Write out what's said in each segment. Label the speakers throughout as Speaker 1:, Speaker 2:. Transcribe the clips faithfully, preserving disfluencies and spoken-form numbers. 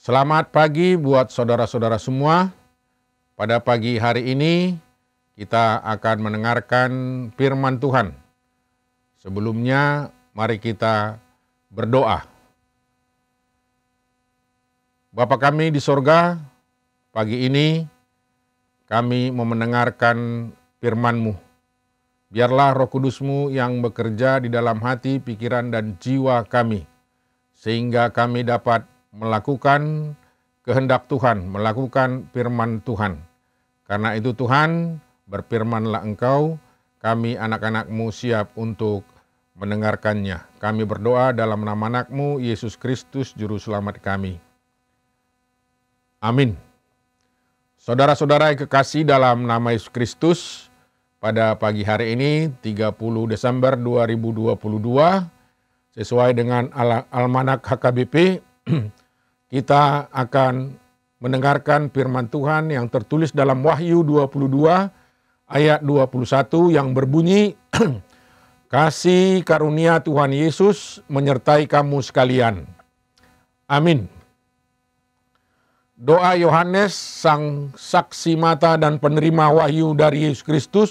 Speaker 1: Selamat pagi buat saudara-saudara semua. Pada pagi hari ini kita akan mendengarkan firman Tuhan. Sebelumnya mari kita berdoa. Bapa kami di sorga, pagi ini kami mau mendengarkan firman-Mu. Biarlah Roh Kudus-Mu yang bekerja di dalam hati, pikiran, dan jiwa kami, sehingga kami dapat melakukan kehendak Tuhan, melakukan firman Tuhan. Karena itu Tuhan, berfirmanlah Engkau, kami anak-anak-Mu siap untuk mendengarkannya. Kami berdoa dalam nama anak-Mu, Yesus Kristus, Juru Selamat kami. Amin. Saudara-saudara yang kekasih dalam nama Yesus Kristus, pada pagi hari ini, tiga puluh Desember dua ribu dua puluh dua, sesuai dengan Al- Almanak H K B P, kita akan mendengarkan firman Tuhan yang tertulis dalam Wahyu dua puluh dua ayat dua puluh satu yang berbunyi, kasih karunia Tuhan Yesus menyertai kamu sekalian. Amin. Doa Yohanes, sang saksi mata dan penerima wahyu dari Yesus Kristus,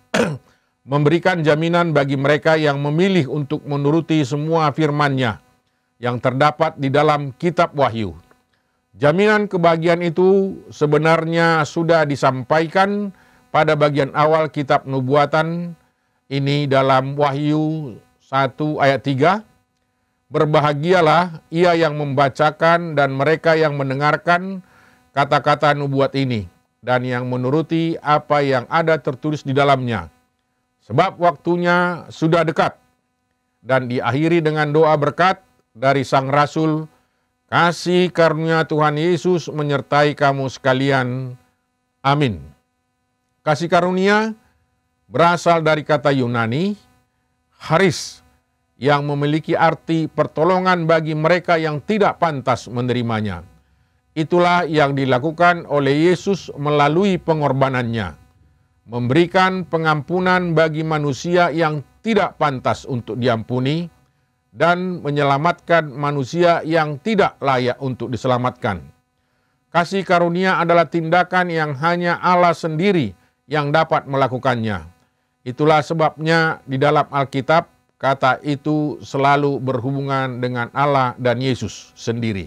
Speaker 1: memberikan jaminan bagi mereka yang memilih untuk menuruti semua firman-Nya yang terdapat di dalam kitab Wahyu. Jaminan kebahagiaan itu sebenarnya sudah disampaikan pada bagian awal kitab nubuatan ini dalam Wahyu satu ayat tiga. Berbahagialah ia yang membacakan dan mereka yang mendengarkan kata-kata nubuat ini dan yang menuruti apa yang ada tertulis di dalamnya. Sebab waktunya sudah dekat. Dan diakhiri dengan doa berkat dari Sang Rasul, kasih karunia Tuhan Yesus menyertai kamu sekalian. Amin. Kasih karunia berasal dari kata Yunani, charis, yang memiliki arti pertolongan bagi mereka yang tidak pantas menerimanya. Itulah yang dilakukan oleh Yesus melalui pengorbanannya, memberikan pengampunan bagi manusia yang tidak pantas untuk diampuni, dan menyelamatkan manusia yang tidak layak untuk diselamatkan. Kasih karunia adalah tindakan yang hanya Allah sendiri yang dapat melakukannya. Itulah sebabnya di dalam Alkitab, kata itu selalu berhubungan dengan Allah dan Yesus sendiri.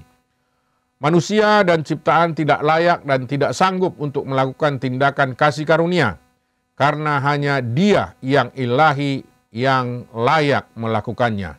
Speaker 1: Manusia dan ciptaan tidak layak dan tidak sanggup untuk melakukan tindakan kasih karunia, karena hanya Dia yang ilahi yang layak melakukannya.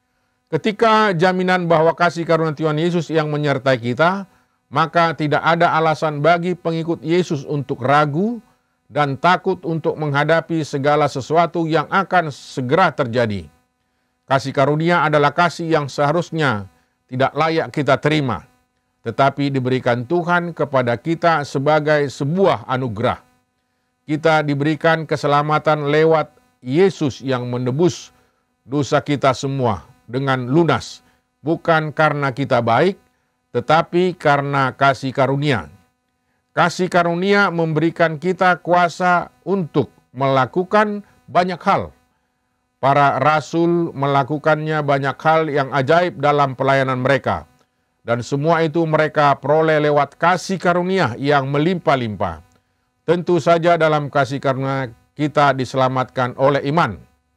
Speaker 1: Ketika jaminan bahwa kasih karunia Tuhan Yesus yang menyertai kita, maka tidak ada alasan bagi pengikut Yesus untuk ragu dan takut untuk menghadapi segala sesuatu yang akan segera terjadi. Kasih karunia adalah kasih yang seharusnya tidak layak kita terima, tetapi diberikan Tuhan kepada kita sebagai sebuah anugerah. Kita diberikan keselamatan lewat Yesus yang menebus dosa kita semua dengan lunas, bukan karena kita baik, tetapi karena kasih karunia. Kasih karunia memberikan kita kuasa untuk melakukan banyak hal. Para rasul melakukannya banyak hal yang ajaib dalam pelayanan mereka. Dan semua itu mereka peroleh lewat kasih karunia yang melimpah-limpah. Tentu saja dalam kasih karunia kita diselamatkan oleh iman.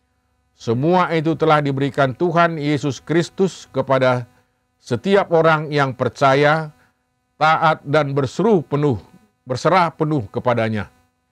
Speaker 1: Semua itu telah diberikan Tuhan Yesus Kristus kepada setiap orang yang percaya, taat dan berseru penuh, berserah penuh kepadanya.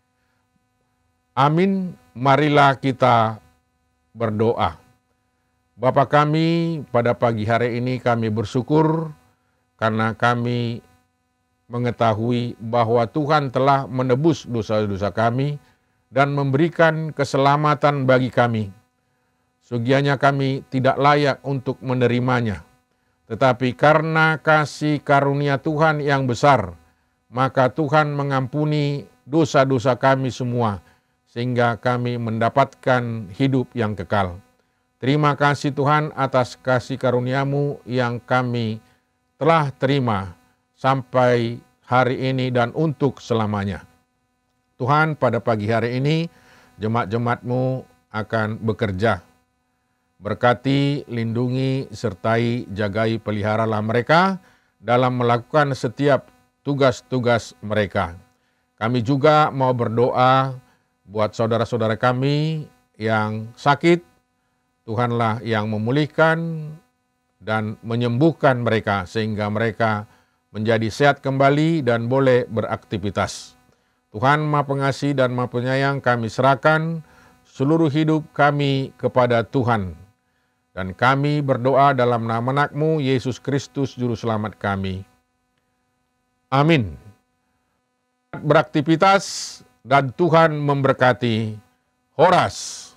Speaker 1: Amin. Marilah kita berdoa. Bapa kami, pada pagi hari ini kami bersyukur karena kami mengetahui bahwa Tuhan telah menebus dosa-dosa kami dan memberikan keselamatan bagi kami. Sugianya kami tidak layak untuk menerimanya. Tetapi karena kasih karunia Tuhan yang besar, maka Tuhan mengampuni dosa-dosa kami semua, sehingga kami mendapatkan hidup yang kekal. Terima kasih Tuhan atas kasih karunia-Mu yang kami telah terima sampai hari ini dan untuk selamanya. Tuhan, pada pagi hari ini, jemaat-jemaat-Mu akan bekerja. Berkati, lindungi, sertai, jagai, peliharalah mereka dalam melakukan setiap tugas-tugas mereka. Kami juga mau berdoa buat saudara-saudara kami yang sakit. Tuhanlah yang memulihkan dan menyembuhkan mereka sehingga mereka menjadi sehat kembali dan boleh beraktivitas. Tuhan Maha Pengasih dan Maha Penyayang, kami serahkan seluruh hidup kami kepada Tuhan. Dan kami berdoa dalam nama anak-Mu, Yesus Kristus, Juru Selamat kami. Amin. Beraktivitas dan Tuhan memberkati. Horas.